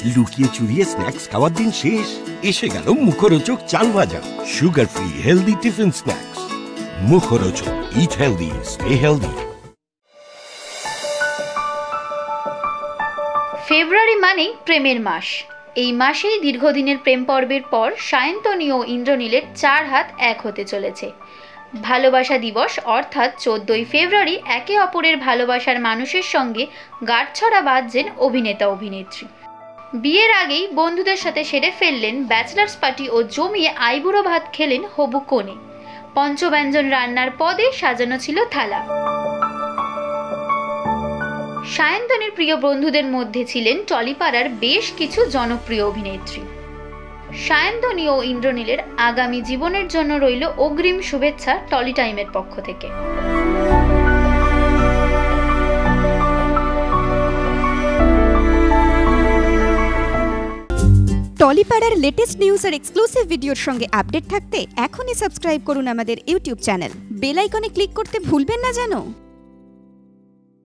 লুকিয়ে চুরিয়ে স্ন্যাক্স খাওয়ার দিন শেষ। এসে গেল মুখরোচক চাল ভাজা, sugar free healthy tiffin snacks. Mukharochak, eat healthy, stay healthy. February মানেই প্রেমের মাস। এই মাসেই দীর্ঘদিনের প্রেম পর্বের পর সায়ন্তনী ও ইন্দ্রনীলের 4 হাত এক হতে চলেছে। ভালোবাসা দিবস অর্থাৎ 14ই ফেব্রুয়ারি একে অপরের ভালোবাসার মানুষের সঙ্গে গাঁটছড়া বাঁধছেন অভিনেতা অভিনেত্রী। বিয়ের আগেই বন্ধুদের সাথে সেরে ফেললেন ব্যাচলার্স পার্টি ও জমিয়ে আইবুড়ো ভাত খেলেন হবু কনে। পঞ্চব্যঞ্জন রান্নার পদে সাজানো ছিল থালা। সায়ন্তনীর প্রিয় বন্ধুদের মধ্যে ছিলেন টলিপাড়ার বেশ কিছু জনপ্রিয় অভিনেত্রী। সায়ন্তনী ও ইন্দ্রনীলের আগামী জীবনের জন্য রইল অগ্রিম শুভেচ্ছা টলি টাইমের পক্ষ থেকে। টলিপাড়ার লেটেস্ট নিউজ আর এক্সক্লুসিভ ভিডিওর সঙ্গে আপডেট থাকতে এখনই সাবস্ক্রাইব করুন আমাদের ইউটিউব চ্যানেল। বেল আইকনে ক্লিক করতে ভুলবেন না যেন।